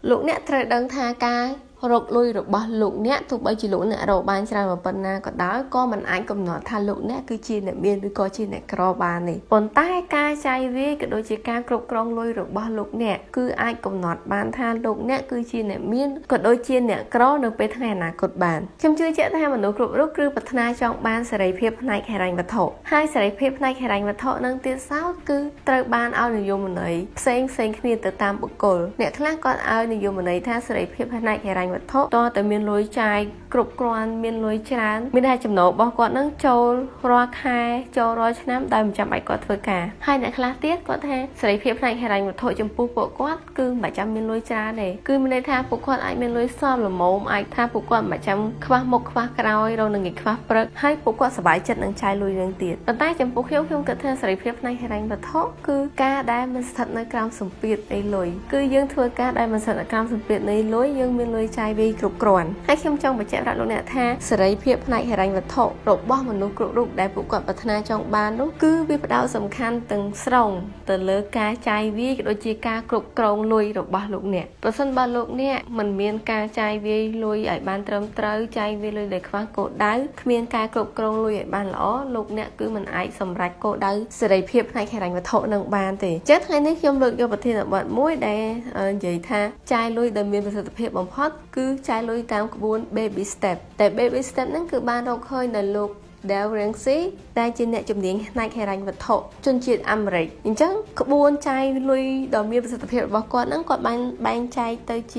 លោកអ្នកត្រូវដឹងថាការរកលុយរបស់លោកអ្នកទោះបីជាលោកអ្នករកបានច្រើនប៉ុណ្ណាក៏ដោយក៏មិនអាចកំណត់ថាលោកអ្នកគឺជាអ្នកមានឬក៏ជាអ្នកក្របានទេប៉ុន្តែការចាយវាយក៏ដូចជាការគ្រប់គ្រងលុយរបស់លោកអ្នកគឺអាចកំណត់បានថាលោកអ្នកគឺជាអ្នកមានក៏ដូចជាអ្នកក្រនៅពេលថ្ងៃអនាគតបានខ្ញុំជឿជាក់ថាមនុស្សគ្រប់រូបគឺប្រាថ្នាចង់បានសេរីភាពផ្នែកហិរញ្ញវត្ថុហើយសេរីភាពផ្នែកហិរញ្ញវត្ថុនឹងទៀតសោតគឺត្រូវបានឲ្យនិយមន័យផ្សេងគ្នាទៅតាមបុគ្គលអ្នកខ្លះគាត់ឲ្យនិយមន័យថាសេរីភាពផ្នែកហិរញ្ញវត្ថុតតែមានលុយចាយគ្រប់គ្រាន់មានលុយច្រើនមានតែចំណូលរបស់គាត់នឹងចូលរាល់ខែចូលរាល់ឆ្នាំដោយមិនចាំបាច់គាត់ធ្វើការហើយអ្នកខ្លះទៀតគាត់ថាសេរីភាពផ្នែកហិរញ្ញវត្ថុចំពោះពួកគាត់គឺមិនចាំមានលុយច្រើនទេគឺមានន័យថាពួកគាត់អាចមានលុយសមល្មមអាចថាពួកគាត់មិនចាំខ្វះមុខខ្វះក្រោយរនឹងខ្វះព្រឹកហើយពួកគាត់សប្បាយចិត្តនឹងចាយលុយនឹងទៀតប៉ុន្តែចំពោះខ្ញុំគិតថាសេរីភាពផ្នែកហិរញ្ញវត្ថុគឺការដែលមិនស្ថិតនៅក្រោមសម្ពាធនៃលុយគឺយើងធ្វើការដែលមិនស្ថិតនៅក្រោមសម្ពាធនៃលុយយើងមានលុយចាយវាយគ្រប់គ្រាន់ហើយខ្ញុំចង់បញ្ជាក់ប្រាប់លោកអ្នកថាសេរីភាពផ្នែកហិរញ្ញវត្ថុរបស់មនុស្សគ្រប់រូបដែលពួកគាត់ប្រាថ្នាចង់បាននោះគឺវាផ្ដោតសំខាន់ទាំងស្រុងទៅលើការចាយវាយក៏ដូចជាការគ្រប់គ្រងលុយរបស់លោកអ្នកប្រសិនបើលោកអ្នកមិនមានការចាយវាយលុយឲ្យបានត្រឹមត្រូវចាយវាយលុយដែលខ្វះគោលដៅគ្មានការគ្រប់គ្រងលុយឲ្យបានល្អលោកអ្នកគឺមិនអាចសម្រេចគោលដៅសេរីភាពផ្នែកហិរញ្ញវត្ថុនឹងបានទេចឹងថ្ងៃនេះខ្ញុំលើកយកប្រធានបទមួយដែលនិយាយថាចាយលុយដែលមានប្រសិទ្ធភាពបំផុតគឺចាយលុយតាមក្បួន baby step តែ baby step ហ្នឹងគឺបានរកឃើញនៅលោក Dale Ramsey ដែលជាអ្នកជំនាញផ្នែកហិរញ្ញវត្ថុជនជាតិអាមេរិកអញ្ចឹងក្បួនចាយលុយដ៏មានប្រសិទ្ធភាពរបស់គាត់ហ្នឹងគាត់បានបែងចែកទៅជា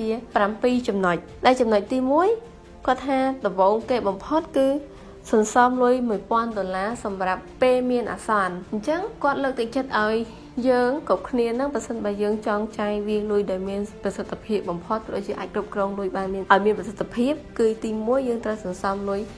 7ចំណុចដែលចំណុចទី1គាត់ថាដំបូងគេបំផុតគឺសន្សំលុយ$1000សម្រាប់ពេលមានអាសន្នអញ្ចឹងគាត់លើកទឹកចិត្តឲ្យយើងគ្រប់គ្នានឹងបើសិនបើយើងចង់ចាយវាយលុយដែលមានប្រសិទ្ធភាពបំផុតដូចជាអាចគ្រប់គ្រងលុយបានមានប្រសិទ្ធភាពគឺទី1យើងត្រូវសន្សំលុយ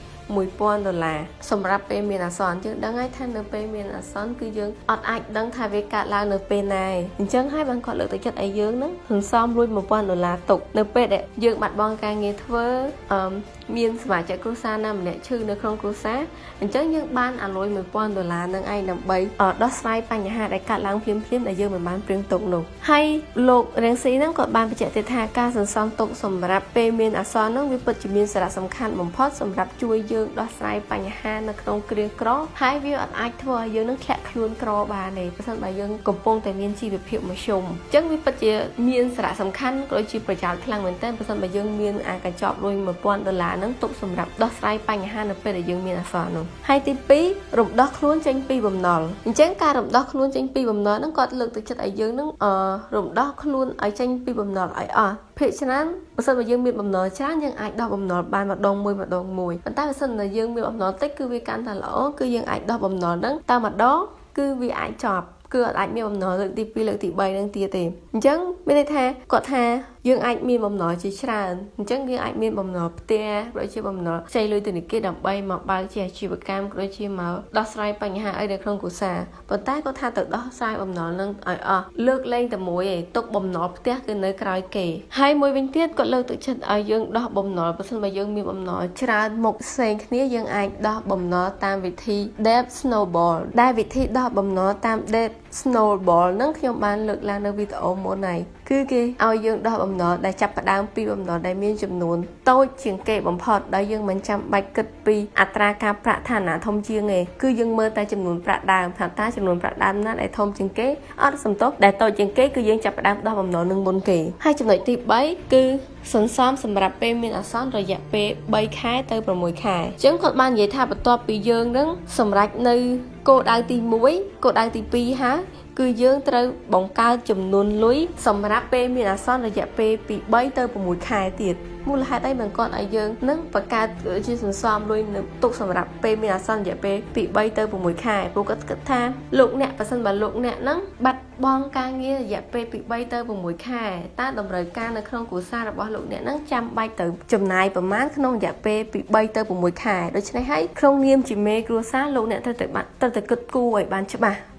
$1000សម្រាប់ពេលមានអាសន្នយើងដឹងហើយថានៅពេលមានអាសន្នគឺយើងអត់អាចដឹងថាវាកើតឡើងនៅពេលណាអញ្ចឹងហើយបានគាត់លើកទឹកចិត្តឲ្យយើងនឹងសន្សំលុយ$1000ទុកនៅពេលដែលយើងបាត់បង់ការងារធ្វើមានសមាជិកគ្រួសារណាម្នាក់ឈឺនៅក្នុងគ្រួសារអញ្ចឹងយើងបានអាលុយ$1000នឹងឯងដើម្បីដោះស្រាយបញ្ហាដែលកើតឡើងភ្លាមៗដែលយើងមិនបានព្រៀងទុកនោះហើយលោករៀងស៊ីហ្នឹងក៏បានបញ្ជាក់ទៀតថាការសន្សំទុកសម្រាប់ពេលមានអាសន្នហ្នឹងវាពិតជាមានសារៈសំខាន់បំផុតសម្រាប់ជួយយើងដោះស្រាយបញ្ហានៅក្នុងគ្រាក្រហើយវាអត់អាចធ្វើឲ្យយើងនឹងធ្លាក់ខ្លួនក្របានទេប្រសិនបើយើងកំពុងតែមានជីវភាពមធ្យមអញ្ចឹងវាពិតជាមានសារៈសំខាន់ក៏ដូចជាប្រយោជន៍ខ្លាំងមែនទែនប្រសិនបើយើងមានអាកញ្ចប់លុយ$1000នឹងទុកសម្រាប់ដោះស្រាយបញ្ហានៅពេលដែលយើងមានអាសន្ននោះហើយទី2រំដោះខ្លួនចេញពីបំណុលអញ្ចឹងការរំដោះខ្លួនចេញពីបំណុលហ្នឹងគាត់លើកទឹកចិត្តឲ្យយើងនឹងរំដោះខ្លួនឲ្យចេញពីបំណុលឲ្យអស់ភាគច្រើនបើសិនបើយើងមានបំណុលច្រើនយើងអាចដោះបំណុលបានម្ដងមួយប៉ុន្តែបើសិនបើយើងមានបំណុលតិចគឺវាកាន់តែល្អគឺយើងអាចដោះបំណុលហ្នឹងតែម្ដងគឺវាអាចចប់គឺអាចមានបំណុលលើកទី2លើកទី3នឹងទៀតទេអញ្ចឹងមានន័យថាគាត់ថាយើងអាចមានបំណុលជាច្រើនអញ្ចឹងយើងអាចមានបំណុលផ្ទះដូចជាបំណុលខ្ចីលុយធនាគារដើម្បីមកបើកជាអាជីវកម្មក៏ដូចជាមកដោះស្រាយបញ្ហាអីនៅក្នុងគ្រួសារប៉ុន្តែគាត់ថាទៅដោះស្រាយបំណុលនឹងឲ្យអស់លើកលែងតែមួយឯងទុកបំណុលផ្ទះគឺនៅក្រោយគេហើយមួយវិញទៀតគាត់លើកទឹកចិត្តឲ្យយើងដោះបំណុលបើមិនបើយើងមានបំណុលច្រើនមុខផ្សេងគ្នាយើងអាចដោះបំណុលតាមវិធី debt snowball ដែលវិធីដោះបំណុលតាម debt snowball នឹងខ្ញុំបានលើកឡើងនៅវីដេអូមុនហើយគឺគេឲ្យយើងដោះបំណុលដែលចាប់ផ្ដើមពីបំណុលដែលមានចំនួនតូចជាងគេបំផុតដោយយើងមិនចាំបាច់គិតពីអត្រាការប្រាក់ឋានៈធំជាងទេគឺយើងមើលតែចំនួនប្រាក់ដើមថាតើចំនួនប្រាក់ដើមណាដែលធំជាងគេអត់សំទោសដែលតូចជាងគេគឺយើងចាប់ផ្ដើមដោះបំណុលនឹងមុនគេហើយចំណុចទី3គឺសន្សំសម្រាប់ពេលមានអាសន្នរយៈពេល3ខែទៅ6ខែអញ្ចឹងគាត់បាននិយាយថាបន្ទាប់ពីយើងនឹងសម្រេចនៅគោលដៅទី1គោលដៅទី2ហើយគឺយើងត្រូវបង្កើតចំនួនលុយសម្រាប់ពេលមានអាសន្នរយៈពេលពី3ទៅ6ខែទៀតមូលហេតុអីបានគាត់ឲ្យយើងនឹងបង្កើតជាសន្សំលុយនៅទុកសម្រាប់ពេលមានអាសន្នរយៈពេលពី3ទៅ6ខែព្រោះគាត់គិតថាលោកអ្នកបើសិនបើលោកអ្នកនឹងបាត់បង់ការងាររយៈពេលពី3ទៅ6ខែតើតម្រូវការនៅក្នុងគ្រួសាររបស់លោកអ្នកនឹងចាំបាច់ទៅចំណាយប្រមាណក្នុងរយៈពេលពី3ទៅ6ខែដូច្នេះហើយក្នុងនាមជាមេគ្រួសារលោកអ្នកត្រូវតែគិតគូរឲ្យបានច្បាស់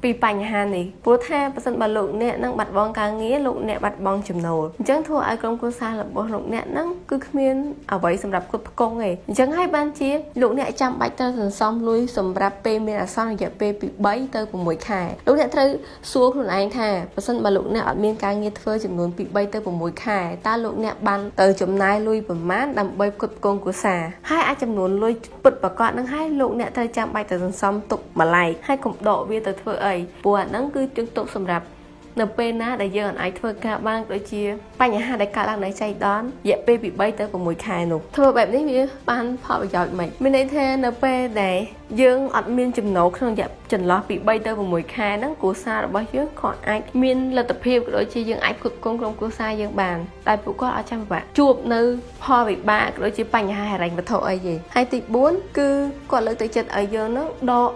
ពីបញ្ហានេះព្រោះថាប្រសិនបើលោកអ្នកនឹងបាត់បង់ការងារលោកអ្នកបាត់បង់ចំណូលអញ្ចឹងធ្វើឲ្យក្រុមគ្រួសាររបស់លោកអ្នកនឹងគឺគ្មានអ្វីសម្រាប់គ្រប់ផ្គង់ទេអញ្ចឹងហើយបានជាលោកអ្នកចាំបាច់ត្រូវសន្សំលុយសម្រាប់ពេលមានអាសន្នរយៈពេលពី3ទៅ6ខែលោកអ្នកត្រូវសួរខ្លួនឯងថាប្រសិនបើលោកអ្នកអត់មានការងារធ្វើចំនួនពី3ទៅ6ខែតើលោកអ្នកបានទៅចំណាយលុយប្រមាណដើម្បីផ្គត់ផ្គង់គ្រួសារហើយអាចចំនួនលុយពិតប្រាកដនឹងហើយលោកអ្នកត្រូវចាំបាច់ទៅសន្សំទុកម្លែកហើយកុំដកវាទៅធ្វើអីព្រោះអាហ្នឹងគឺជើងទុកសម្រាប់នៅពេលណាដែលយើងអាចធ្វើការបានដូចជាបញ្ហាដែលកើតឡើងនៅចៃដន្យរយៈពេលពី3ទៅ6ខែនោះធ្វើបែបនេះវាបានផលប្រយោជន៍មិនមានន័យថានៅពេលដែលយើងអត់មានចំណូលក្នុងរយៈចន្លោះពី3ទៅ6ខែហ្នឹងគ្រួសាររបស់យើងក៏អាចមានលទ្ធភាពក៏ដូចជាយើងអាចផ្គត់ផ្គង់ក្រុមគ្រួសារយើងបានតែពួកគាត់អត់ចាំពិបាកជួបនៅផលវិបាកក៏ដូចជាបញ្ហាហិរញ្ញវត្ថុអីទេហើយទី4គឺគាត់លើកទឹកចិត្តឲ្យយើងហ្នឹងដក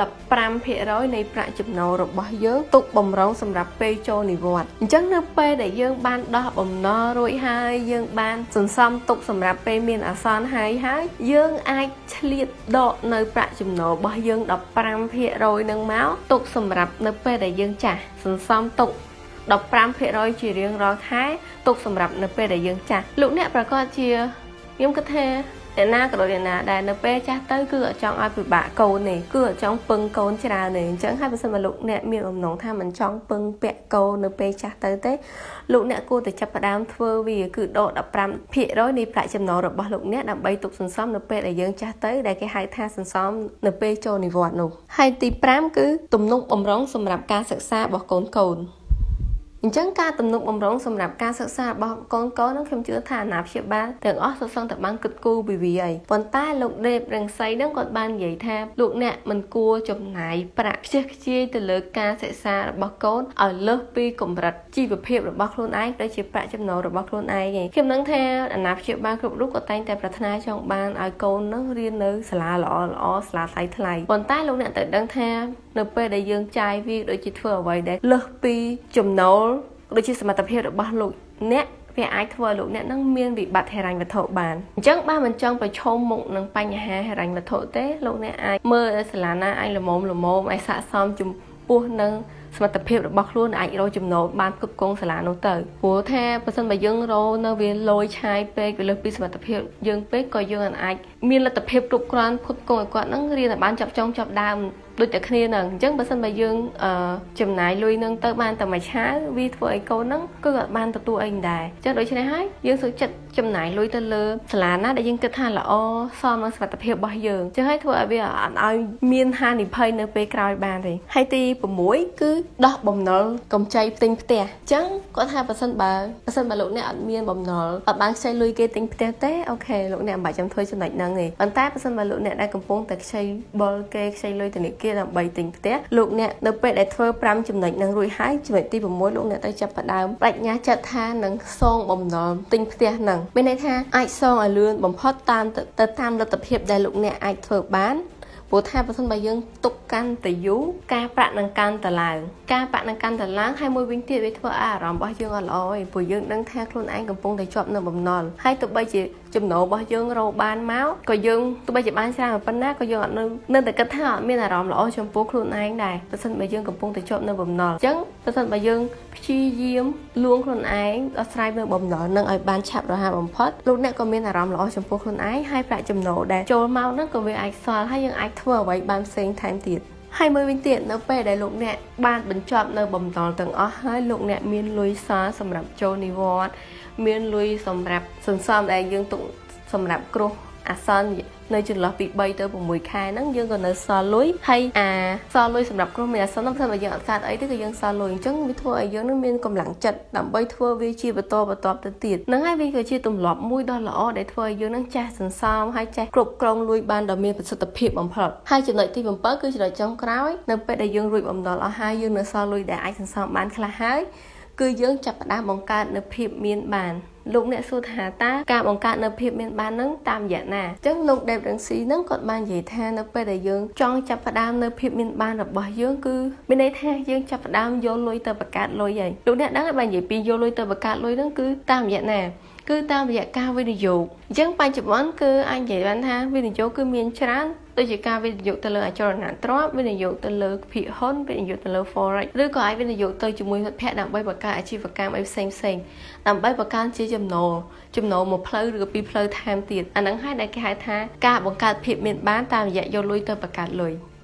15% នៃប្រាក់ចំណូលរបស់យើងទុកបំរុងសម្រាប់ពេលចូលនិវត្តន៍អញ្ចឹងនៅពេលដែលយើងបានដោះបំណុលរួចហើយយើងបានសន្សំទុកសម្រាប់ពេលមានអាសន្នហើយយើងអាចឆ្លៀតដកនៅប្រាក់ចំណូលរបស់យើង15% នឹងមកទុកសម្រាប់នៅពេលដែលយើងចាស់សន្សំទុក15% ជារៀងរាល់ខែទុកសម្រាប់នៅពេលដែលយើងចាស់លោកអ្នកប្រកាសជាខ្ញុំគិតថាអ្នកណាក៏ដូចអ្នកណាដែលនៅពេលចាស់ទៅគឺអត់ចង់ឲ្យពិបាកកូនទេគឺអត់ចង់ពឹងកូនច្រើនទេអញ្ចឹងហើយបើសិនមកលោកអ្នកមានបំណងថាមិនចង់ពឹងពាក់កូននៅពេលចាស់ទៅទេលោកអ្នកគួរតែចាប់ផ្ដើមធ្វើវាគឺដក15% នៃប្រាក់ចំណូលរបស់លោកអ្នកដើម្បីទុកសន្សំនៅពេលដែលយើងចាស់ទៅដែលគេហៅថាសន្សំនៅពេលចូលនិវត្តន៍នោះហើយទី5គឺទំនុកបម្រុងសម្រាប់ការសិក្សារបស់កូនអញ្ចឹងការទំនុកបម្រុងសម្រាប់ការសិក្សារបស់កូនៗនឹងខ្ញុំជឿថាអាណាព្យាបាលទាំងអស់សុទ្ធសឹងតែបានគិតគូរពីវាហើយប៉ុន្តែលោកដេបរង្សីនឹងគាត់បាននិយាយថាលោកអ្នកមិនគួរចំណាយប្រាក់ខ្ជះខ្ជាយទៅលើការសិក្សារបស់កូនឲ្យលើសពីកម្រិតជីវភាពរបស់ខ្លួនឯងដូចជាប្រាក់ចំណូលរបស់ខ្លួនឯងឯងខ្ញុំនឹងថាអាណាព្យាបាលគ្រប់រូបក៏តែងតែប្រាថ្នាចង់បានឲ្យកូននឹងរៀននៅសាលាល្អៗសាលាថ្លៃៗប៉ុន្តែលោកអ្នកត្រូវដឹងថានៅពេលដែលយើងចាយវាដូចជាធ្វើអ្វីដែលលើសពីចំណូលដូចជាសមត្ថភាពរបស់លោកអ្នកវាអាចធ្វើឲ្យលោកអ្នកនឹងមានវិបត្តិហិរញ្ញវត្ថុបានអញ្ចឹងបើមិនចង់ប្រឈមមុខនឹងបញ្ហាហិរញ្ញវត្ថុទេលោកអ្នកអាចមើលសាលាណាអាចល្មមអាចស័ក្តិសមចំពោះនឹងសមត្ថភាពរបស់ខ្លួនអាចរកចំណូលបានគ្រប់គ្រងសាលានោះទៅព្រោះថាបើសិនបើយើងរកនៅវាលយឆាយពេកវាលើសពីសមត្ថភាពយើងពេកក៏យើងអាចមានលទ្ធភាពគ្រប់គ្រាន់ផ្គត់ផ្គង់ឲ្យគាត់នឹងរៀនឲ្យបានចាប់ដើមដូចតែគ្នាហ្នឹងអញ្ចឹងបើសិនបើយើងចំណាយលុយនឹងទៅបានតែមួយឆាវវាធ្វើឲ្យកូនហ្នឹងគឺអត់បានទទួលអីដែរអញ្ចឹងដូច្នេះហើយយើងសុខចិត្តចំណាយលុយទៅលើសាលាណាដែលយើងគិតថាល្អសមនឹងសមត្ថភាពរបស់យើងអញ្ចឹងហើយធ្វើឲ្យវាអត់ឲ្យមានហានិភ័យនៅពេលក្រោយបានទេហើយទី6គឺដោះបំណុលកម្ចីទិញផ្ទះអញ្ចឹងគាត់ថាបើសិនបើលោកអ្នកអត់មានបំណុលអត់បានខ្ចីលុយគេទិញផ្ទះទេអូខេលោកអ្នកមិនបាច់ចាំធ្វើចំណុចហ្នឹងទេប៉ុន្តែបើសិនបើលោកអ្នកដែលកំពុងតែខ្ចីបុលគេខ្ចីលុយធនាគារដើម្បីទិញផ្ទះលោកអ្នកនៅពេលដែលធ្វើ5ចំណុចនឹងរួចហើយចំណុចទី6លោកអ្នកទៅចាប់ផ្ដើមបញ្ញាចិត្តថានឹងសងបំណុលទិញផ្ទះនឹងមានន័យថាអាចសងឲ្យលឿនបំផុតតាមលទ្ធភាពដែលលោកអ្នកអាចធ្វើបានព្រោះថាបើសិនបើយើងទុកកាន់តែយូរការប្រាក់នឹងកាន់តែឡើងហើយមួយវិញទៀតវាធ្វើឲ្យអារម្មណ៍របស់យើងអត់ល្អទេព្រោះយើងដឹងថាខ្លួនឯងកំពុងតែជាប់នៅបំណុលហើយទោះបីជាចំណូលរបស់យើងរកបានមកក៏យើងទោះបីជាបានច្រើនប៉ុណ្ណាក៏យើងអត់នៅតែគិតថាអត់មានអារម្មណ៍ល្អចំពោះខ្លួនឯងដែរបើសិនបើយើងកំពុងតែជាប់នៅបំណុលអញ្ចឹងបើសិនបើយើងព្យាយាមលួងខ្លួនឯងដោះស្រាយនៅបំណុលនឹងឲ្យបានឆាប់រហ័សបំផុតលោកអ្នកក៏មានអារម្មណ៍ល្អចំពោះខ្លួនឯងហើយប្រាក់ចំណូលដែលចូលមកហ្នឹងក៏វាអាចសល់ហើយយើងអាចធ្វើអ្វីបានផ្សេងថែមទៀតហើយមួយវិញទៀតនៅពេលដែលលោកអ្នកបានបញ្ចប់នៅបំណុលទាំងអស់ហើយលោកអ្នកមានលុយសល់សម្រាប់ចូលនិវត្តន៍មានលុយសម្រាប់សន្សំដែលយើងទុកសម្រាប់គ្រោះអាសន្ននៅចន្លោះពី3ទៅ6ខែហ្នឹងយើងក៏នៅសល់លុយហើយសល់លុយសម្រាប់គ្រោះមានអាសន្នហ្នឹងបើយើងអត់កើតអីទេក៏យើងសល់លុយអញ្ចឹងវាធ្វើឲ្យយើងនឹងមានកម្លាំងចិត្តដើម្បីធ្វើវាជាបន្តទៅទៀតហ្នឹងហើយវាក៏ជាទម្លាប់មួយដ៏ល្អដែលធ្វើឲ្យយើងនឹងចេះសន្សំហើយចេះគ្រប់គ្រងលុយបានដ៏មានប្រសិទ្ធភាពបំផុតហើយចំណុចទី7គឺចំណុចចុងក្រោយនៅពេលដែលយើងរួចបំណុលអស់ហើយយើងនៅសល់លុយដែលអាចសន្សំបានខ្លះហើយគឺយើងចាប់ផ្ដើមបង្កើតនូវភាពមានបានលោកអ្នកសួរថាតើការបង្កើតនូវភាពមានបាននឹងតាមរយៈណាអញ្ចឹងលោក Dave Ramsey នឹងគាត់បាននិយាយថានៅពេលដែលយើងចង់ចាប់ផ្ដើមនូវភាពមានបានរបស់យើងគឺមានន័យថាយើងចាប់ផ្ដើមយកលុយទៅបង្កើតលុយហើយលោកអ្នកដឹងហើយបើនិយាយពីយកលុយទៅបង្កើតលុយនឹងគឺតាមរយៈណាគឺតាមរយៈការវិនិយោគអញ្ចឹងបច្ចុប្បន្នគឺអាចនិយាយបានថាវិនិយោគគឺមានច្រើនដូចជាការវិនិយោគទៅលើអចលនទ្រព្យវិនិយោគទៅលើភាគហ៊ុនវិនិយោគទៅលើ forex ឬក៏អាចវិនិយោគទៅជាមួយមិត្តភ័ក្តិដើម្បីបង្កើតអាជីវកម្មអីផ្សេងដើម្បីបង្កើនជាចំណូលមួយផ្លូវឬក៏ពីរផ្លូវថែមទៀតអាហ្នឹងហើយដែលគេហៅថាការបង្កើតភាពមានបានតាមរយៈយកលុយទៅបង្កើតលុយ